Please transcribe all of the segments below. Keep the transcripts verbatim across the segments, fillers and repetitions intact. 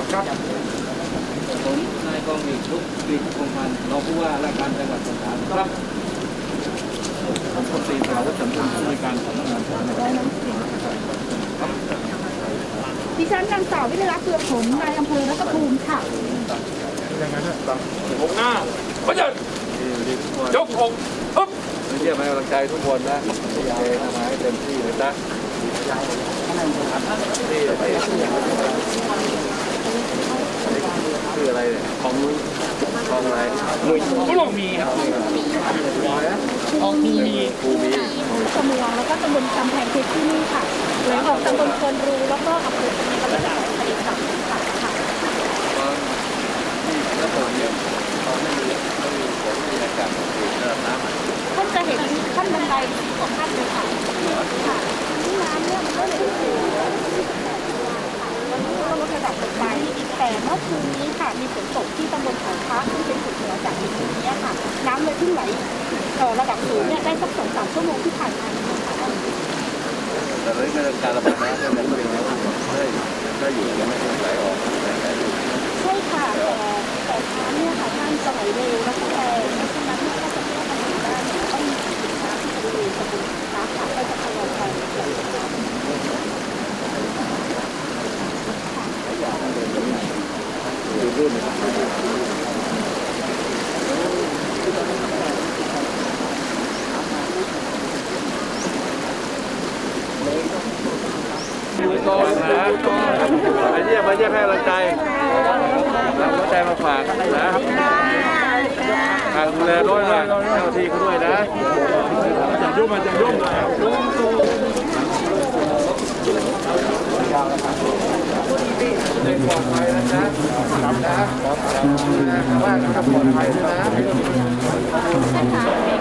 ครับผมนายกองเอกทุกปีพงพันธ์รองผู้ว่าราชการจังหวัดสงขลาครับผมพลตรีสราวุฒิสัมพันธ์ผู้ในการสำนักงานสาธารณสุขดิฉันนางสาววิทยาเปลือกผมนายอำเภอรัตภูมิค่ะยังไงนะอกหน้าพยัญยกอกฮึบเยี่ยมให้กำลังใจทุกคนนะพยายามทำให้เต็มที่เลยนะนี่ชื่ออะไรเนี่ยของของอะไรลุยลุงมีครับของมีภูมีตำบลแล้วก็ตำบลกำแพงเพชรที่นี่ค่ะไหลออกตำบลควนรูแล้วก็อำเภอแล้วก็จังหวัดผลิตค่ะค่ะค่ะตอนที่แล้วตอนนี้ตอนไม่มีไม่มีฝนไม่มีอากาศระดับน้ำท่านจะเห็นขั้นบันไดของท่านเลยค่ะค่ะที่น้ำเนี่ยมันก็เลยสูงค่ะแล้วก็ลดระดับลงไปแต่เมื่อคืนนี้ค่ะมีฝนตกที่ตำบลเขาพระซึ่งเป็นจุดเหนือจากจุดนี้ค่ะน้ำเลยขึ้นไหลระดับสูงเนี่ยได้สักสองสามชั่วโมงที่ผ่านมาค่ะแต่เรื่องการระบายน้ำเนี่ยมันเป็นยังไงได้ได้อยู่ยังไม่ไหลออกใช่ค่ะแต่น้ำเนี่ยค่ะท่านจะไหลเร็วแล้วก็แรงเพราะฉะนั้นเนี่ยถ้าจะแก้ปัญหาได้เนี่ยต้องมีสินค้าที่บริเวณตำบลค้าขายได้จะทำงานกันดูรุ่นดูก่อนนะไปเยี่ยมมาเยี่ยมให้กำลังใจนำหัวใจมาฝากนะทางดูแลด้วยนะเจ้าที่เขาด้วยนะจะยุ่งมันจะยุ่งยุ่งตูเด็กปลอดภัยนะจ๊ะนะว่าจะปลอดภัยด้วยนะ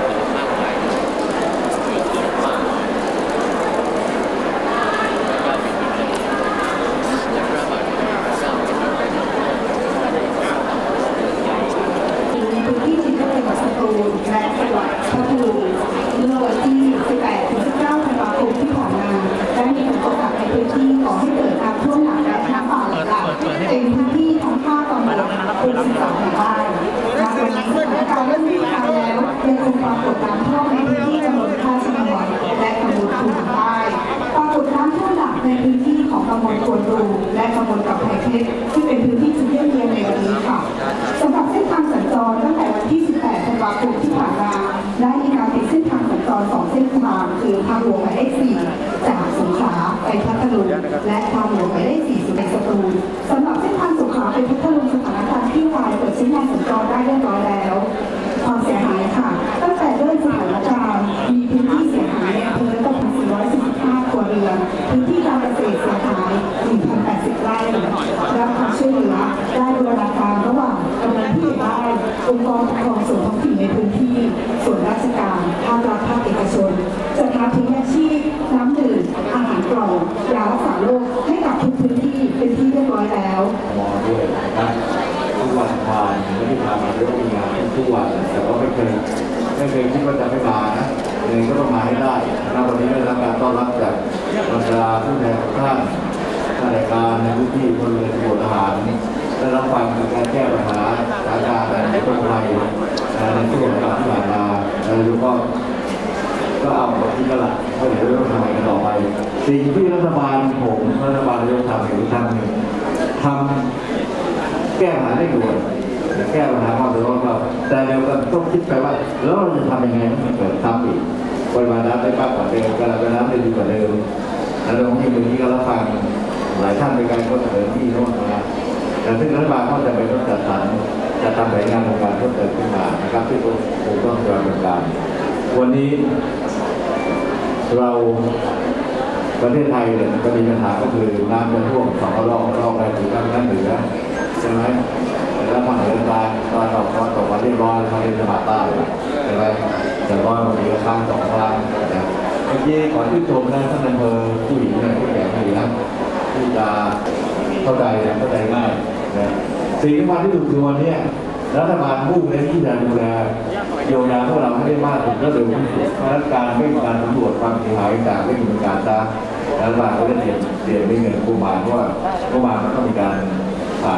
และจังหวัดพัทลุงเมื่อวันที่ สิบแปดถึงสิบเก้า ธันวาคมที่ผ่านมาได้มีฝนตกหนักในพื้นที่ก่อให้เกิดน้ำท่วมหนักและน้ำป่าไหลหลากเป็นพื้นที่ทั้งภาคตะวันออกเป็นสิบสองหมู่บ้านณวันนี้สถานการณ์เริ่มคลี่คลายแล้วยังคงปรากฏน้ำท่วมในพื้นที่ตำบลท่าชะนวนและตำบลภูมิใต้ปรากฏน้ำท่วมหนักในพื้นที่ของตำบลควนรูและตำบลกำแพงเพชรที่เป็นพื้นที่จุดเยี่ยมเยียนในวันนี้ค่ะสำหรับเส้นทางสัญจรตั้งแต่วันที่ สิบแปด ธันวาคมที่ผ่านมาได้มีการปิดเส้นทางสัญจรสองเส้นทางคือทางหลวงหมายเลขสี่จากสงขลาไปพัทลุงและทางหลวงหมายเลขสี่สุพรรณสตูลสำหรับเส้นทางสงขลาไปพัทลุงสถานการณ์ที่วายเปิดเส้นทางสัญจรได้เรียบร้อยแล้วความเสียหายค่ะตั้งแต่เริ่มสถานการณ์มีพื้นที่เสียหายในอำเภอละพันสี่ร้อยสี่สิบห้าครัวเรือนพื้นที่การเกษตรเสียหายหนึ่งพันแปดสิบไร่รับความช่วยเหลือได้บูรณาการระหว่างกำนันผู้ใหญ่บ้านองค์กรปกครองส่วนท้องถิ่นในพื้นที่ส่วนราชการภาครัฐภาคเอกชนจัดหาถุงยาชีพน้ำดื่มอาหารกล่องยารักษาโรคให้กับทุกพื้นที่เป็นที่เรียบร้อยแล้วมอด้วยนะทุกวันทานไม่ได้ทำมาเรื่องงานทุกวันแต่ก็ไม่เคยไม่เคยคิดว่าจะไม่มานะเลยก็ต้องมาให้ได้นะวันนี้ได้รับการต้อนรับจากบรรดาผู้แทนท่านข้าราชการในพื้นที่พลเรือนตำรวจทหารได้รับฟังการแก้ปัญหาสถานการณ์ในคนไทยในช่วงเวลาที่ผ่านมาแล้วก็ก็เอาที่กระหลักเพื่อเรื่องทำอะไรกันต่อไปสิ่งที่รัฐบาลผมรัฐบาลจะทำอยู่ทางหนึ่งทำแก้ปัญหาได้ด่วนแก้ปัญหาความเดือดร้อนเราแต่เราต้องคิดไปว่าแล้วเราจะทำยังไงให้มันเกิดซ้ำอีกปริมาณน้ำได้มากกว่าเดิมการระบายน้ำได้ดีกว่าเดิมแล้วตรงนี้วันนี้ก็รับฟังหลายท่านในการก็เสนอที่โน้นมาแต่ซึ่งรัฐบาลก็จะเป็นต้องจัดสรรจะทำแผนงานโครงการเพิ่มเติมขึ้นมานะครับที่ผมต้องดำเนินการวันนี้เราประเทศไทยเนี่ยก็มีปัญหาก็คือน้ำจะท่วมสองรอบรอบแรกคือน้ำน้ำเหนือใช่ไหมแล้วมันเหนือกลางตอนออกตอนตกมาเรียบร้อยเขาเรียนจังหวัดใต้ใช่ไหมแต่ว่ามันมีครั้งสองครั้งนะเมื่อกี้ก่อนที่ชมนะท่านอำเภอผู้หญิงเนี่ยผู้แก่ผู้หญิงนะที่จะเข้าใจเข้าใจง่ายนะสิ่งที่มาที่สุดคือวันนี้รัฐบาลมุ่งเน้นที่จะดูแลเยียวยาพวกเราให้ได้มากถึงก็เร็วที่สุดเพราะการไม่มีการสำรวจความเสียหายจากไม่มีการจ้างรัฐบาลก็จะเตรียมเตรียมเงินกู้มาเพราะว่ากู้มามันต้องมีการผ่าน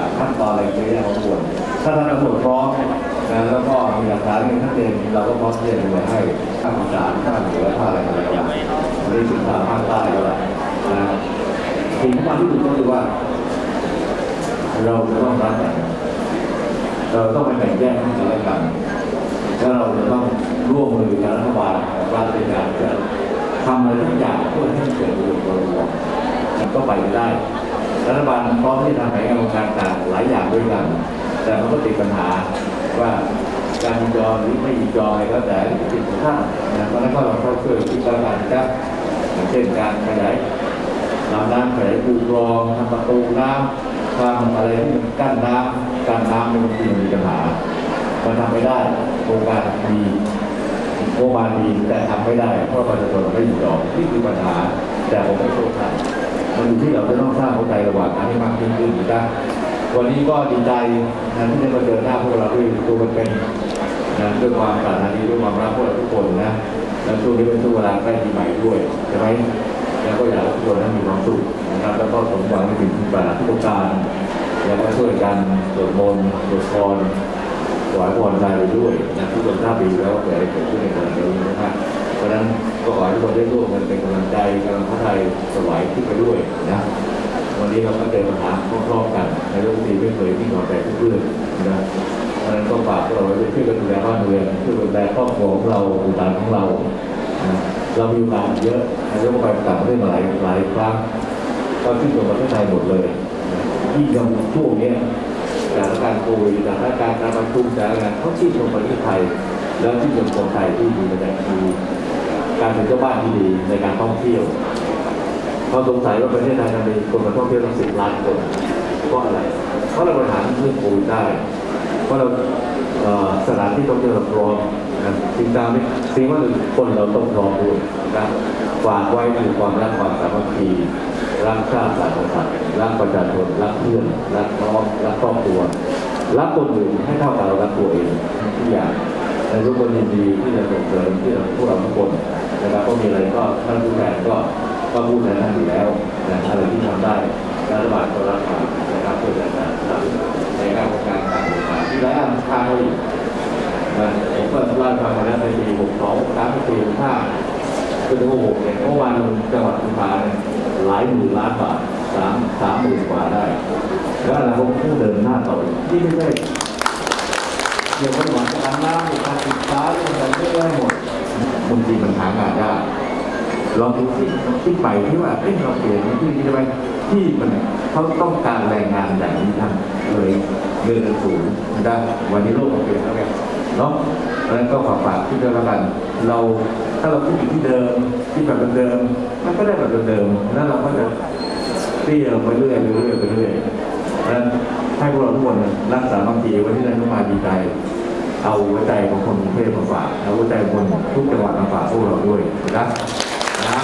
อะไรเยอะแยะมากมายถ้าท่านตำรวจพร้อมนะแล้วก็มีหลักฐานที่ชัดเจนเราก็พร้อมที่จะดูแลให้ภาคอีสานภาคเหนือภาคอะไรต่างๆไม่ได้ถึงทางภาคใต้ก็ได้นะสิ่งที่มาที่สุดก็คือว่าเราจะต้องรักกันเราต้องไม่แบ่งแยกกันและกันแล้วเราจะต้องร่วมมือกับรัฐบาลรัฐในการจะทำอะไรทุกอย่างเพื่อให้เกิดประโยชน์ต่อเราก็ไปได้รัฐบาลพร้อมที่จะทำแผนการต่างๆหลายอย่างด้วยกันแต่มันก็ติดปัญหาว่าการยินยอมหรือไม่ยินยอมอะไรก็แต่ติดข้างนะเพราะนั้นก็เราเข้าช่วยที่การการจัดอย่างเช่นการขยายลำน้ำขยายคูคลองทำประตูน้ำทำอะไรที่มันกั้นน้ำกั้นน้ำมันมีมีปัญหามันทำไม่ได้โครงการดีโครงการดีแต่ทำไม่ได้เพราะประชาชนไม่ยินยอมนี่คือปัญหาแต่ผมไม่โทษท่านมันอยู่ที่เราจะต้องสร้างเข้าใจระหว่างกันให้มากยิ่งขึ้นนะวันนี้ก็ดีใจนะที่ได้มาเจอหน้าพวกเราด้วยตัวเป็นนะด้วยความปรารถนาดีด้วยความรักพวกเราทุกคนนะแล้วช่วงนี้เป็นช่วงเวลาใกล้ปีใหม่ด้วยใช่ไหมแล้วก็อยากให้ทุกคนนั้นมีความสุขนะครับแล้วก็สมหวังในสิ่งที่ปรารถนาทุกการแล้วก็ช่วยกันสวดมนต์สวดพรถวายพรใจไปด้วยนะทุกคนทราบดีแล้วว่าเกิดอะไรเกิดขึ้นในการเมืองนะครับเพราะฉะนั้นก็ขอให้ทุกคนได้ร่วมกันเป็นกำลังใจกำลังพัฒนาสวายขึ้นไปด้วยนะวันนี้เราก็เจอปัญหาพร้อมๆกันในเรื่องที่ไม่เคยที่หน่อยแต่ทุกเรื่องนะเพราะฉะนั้นก็ฝากพวกเราไว้ช่วยกันดูแลบ้านเมืองช่วยดูแลครอบครัวของเราบุตรหลานของเราเรามีงานเยอะนายกไปต่างประเทศมาหลายหลายครั้งก็ที่ตัวประเทศไทยหมดเลยที่ยังช่วงนี้สถานการณ์โควิดสถานการณ์การประชุมสถานการณ์เขาที่ชมประเทศไทยแล้วที่ชมคนไทยที่มีประจักษ์คือการเป็นเจ้าบ้านที่ดีในการท่องเที่ยวเขาสงสัยว่าประเทศไทยมีคนมาท่องเที่ยวตั้งสิบล้านคนเพราะอะไรเพราะเราบริหารเรื่องโควิดได้เพราะเราสถานที่ท่องเที่ยวเราพร้อมนะสิ่งตามนี้สิ่งว่าคนเราต้องพร้อมด้วยนะฝากไว้คือความรักความสามัคคีรักชาติศาสนารักประชาชนรักเพื่อนรักน้องรักครอบครัวรักคนอื่นให้เท่ากับเรารักตัวเองทุกอย่างในทุกคนยินดีที่จะส่งเสริมที่เราพวกเราทุกคนนะครับก็มีอะไรก็ท่านผู้แทนก็ก็พูดในนั้นอยู่แล้วนะอะไรที่ทำได้รัฐบาลก็รับมานะครับเพื่อจะในการประการต่างๆที่หลายอันทางเราอีกนะผมก็เล่าให้ฟังมาแล้วในปีหกสองสามปีห้าจนถึงหกเนี่ยเมื่อวานจังหวัดสุพรรณเนี่ยหลายหมื่นล้านบาทสามสามหมื่นกว่าได้แล้วอนาคตผู้เดินหน้าต่อที่ไม่ใช่เกี่ยวกับหวังการน้ำการศึกษาเรื่องอะไรเยอะแยะหมดบางทีมันหางานยากลองดูที่ที่ไปที่ว่าเอ้เราเปลี่ยนที่ที่ทำไมที่มันเขาต้องการแรงงานอย่างนี้ทั้งเลยเงินสูงได้วันนี้โลกมันเปลี่ยนแล้วไงเนาะเพราะฉะนั้นก็ฝากฝากที่เดิมแล้วกันเราถ้าเราคิดอยู่ที่เดิมที่แบบเดิมมันก็ได้แบบเดิมแล้วเราก็จะเตี้ยลงไปเรื่อยไปเรื่อยไปเรื่อยเพราะฉะนั้นให้พวกเราทุกคนรักษาบางทีวันที่นั้นก็มาดีใจเอาหัวใจของคนกรุงเทพมาฝากเอาหัวใจคนทุกจังหวัดมาฝากพวกเราด้วยนะนะ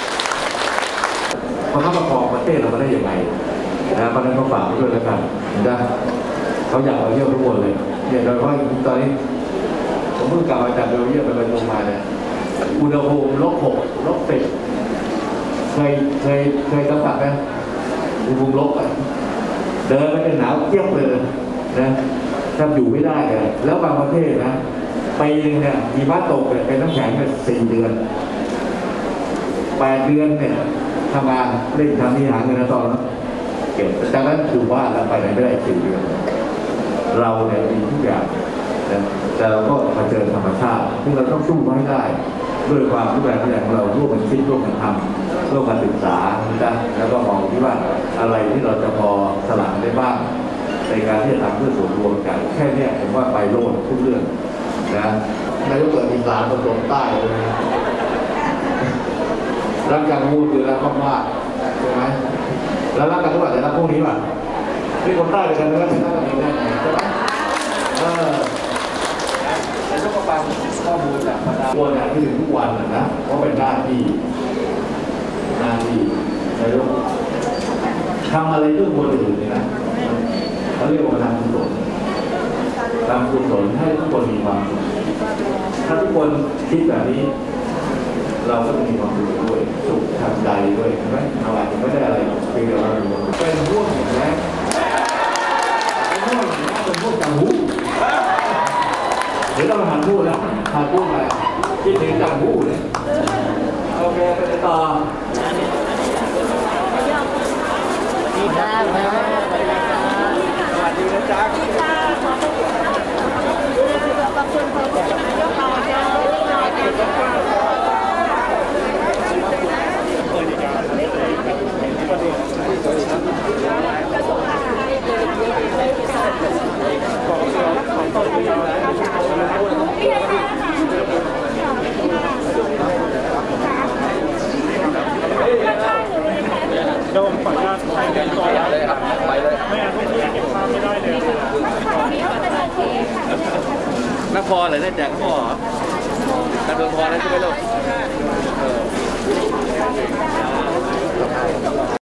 พอเขาประกอบประเทศเราได้ยังไงนะเพราะนั้นก็ฝากด้วยแล้วกันนะเขาอยากเอาเยี่ยมทุกคนเลยเนี่ยโดยเฉพาะตอนนี้ผมเพิ่งกลับมาจากเบลเยียมไปประชุมมาเนี่ยอุณหภูมิลบหกลบสิบเคยเคยเคยสัมผัสไหมอุณหภูมิลบอ่ะเดินไปเป็นหนาวเทียบเลยนะแทบอยู่ไม่ได้เลยแล้วบางประเทศนะปีนึงเนี่ยหิมะตกเนี่ยเป็นน้ำแข็งเป็นสี่เดือนแปดเดือนเนี่ยทำงานเล่นทำนี่หาเงินตอนแล้วเก็บจากนั้นคือว่าเราไปไหนไม่ได้สี่เดือนเราเนี่ยมีทุกอย่างแต่เราก็มาเจอธรรมชาติที่เราต้องสู้ให้ได้ด้วยความรูปแบบของเราร่วมกันคิดร่วมกันทำร่วมกันศึกษานะแล้วก็มองที่ว่าอะไรที่เราจะพอสละได้บ้างในการที่จะทำเพื่อส่วนรวมกันแค่นี้ผมว่าไปโลดทุกเรื่องนะนายกเกิดอีสานผสมใต้เลยรักการพูดคือรักมากๆใช่ไหมแล้วรักกันทุกวันแต่รักพวกนี้ป่ะที่คนใต้กันแล้วรักกันเองได้ใช่ไหมเออแต่ต้องฟังข้อมูลจากบรรดาตัวเนี่ยที่ถึงทุกวันนะเพราะเป็นหน้าที่หน้าที่นายกทำอะไรเรื่องคนอื่นเนี่ยนะเขาเรียกว่าทำกุศลทำกุศลให้ทุกคนมีความสุขถ้าทุกคนคิดแบบนี้เราก็จะมีความสุขด้วยสุขทางใจด้วยใช่ไหมเราอาจจะไม่ได้อะไรเพียงแต่เราเป็นพวกอย่างนี้ดี๋ยวต้องมาหาพูดแล้วหาพูดไปคิดถึงจังพูดเลยโอเคไปต่อดีครับสวัสดีนะจ๊ะโดมขออนุญาตไปกันก่อนเลยครับไปเลยไม่งั้นพวกพี่เก็บภาพไม่ได้เลยนครเหรอเนี่ยแจกพ่อเหรอการเมืองพอแล้วใช่ไหมลูก